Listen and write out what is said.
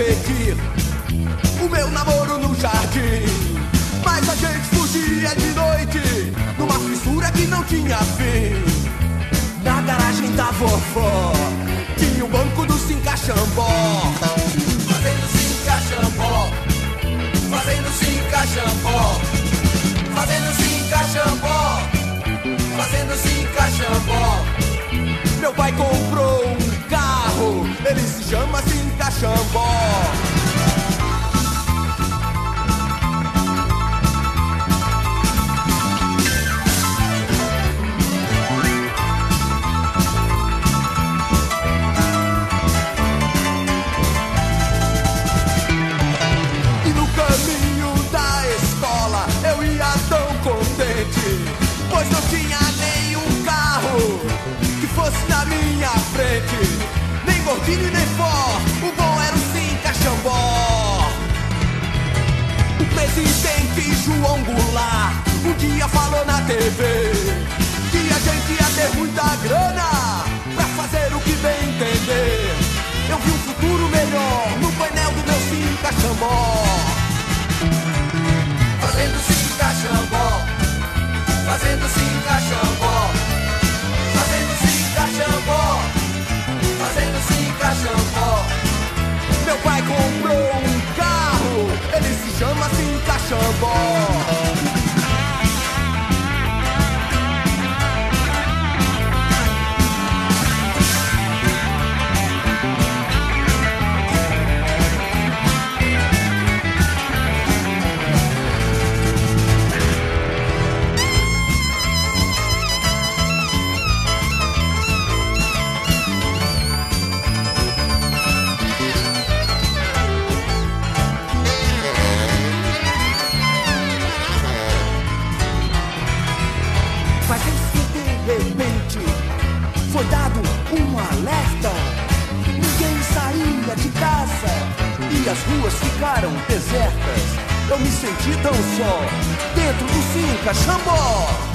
pedir o meu namoro no jardim. Mas a gente fugia de noite numa fissura que não tinha fim. Na garagem da vovó tinha o banco do Sinca-Xambó. Fazendo Sinca-Xambó, fazendo Sinca-Xambó, fazendo Sinca-Xambó, fazendo Sinca-Xambó. Meu pai comprou um carro, ele se chama Sinca-Xambó. Pois não tinha nenhum carro que fosse na minha frente, nem Gordini nem Ford, o bom era o Sinca-Xambó. O presidente João Goulart um dia falou na TV que a gente ia ter muita grana pra fazer o que bem entender. Eu vi um futuro melhor no painel do meu Sinca-Xambó. Fazendo Sinca-Xambó, fazendo Sinca-Xambó, fazendo Sinca-Xambó, fazendo Sinca-Xambó. Meu pai comprou um carro, ele se chama Sinca-Xambó. Foi dado um alerta, ninguém saía de casa e as ruas ficaram desertas. Eu me senti tão só dentro do Sinca-Xambó.